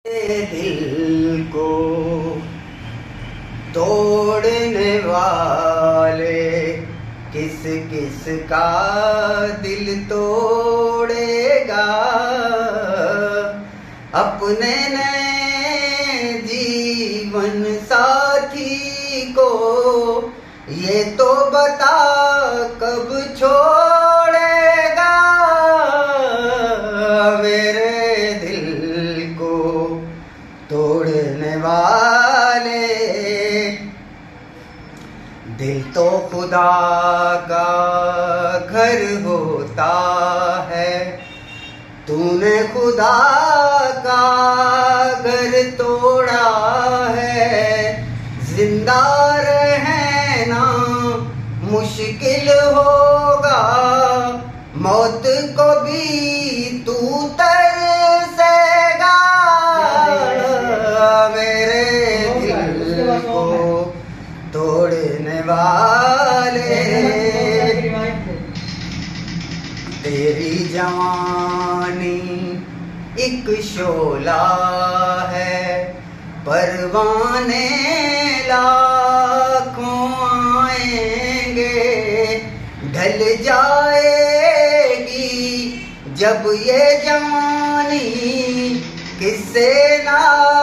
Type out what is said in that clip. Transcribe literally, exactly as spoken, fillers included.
दिल को तोड़ने वाले किस किस का दिल तोड़ेगा। अपने नए जीवन साथी को ये तो बता कब छोड़ेगा। मेरे दिल को तोड़ने वाले, दिल तो खुदा का घर होता है, तूने खुदा का घर तोड़ा है। जिंदा रहना मुश्किल होगा, मौत को भी तू तरसेगा। मेरे दिल को तोड़ने वाले, तेरी जवानी एक शोला है, परवाने लाखों आएंगे, ढल जाएगी जब ये जवानी किससे ना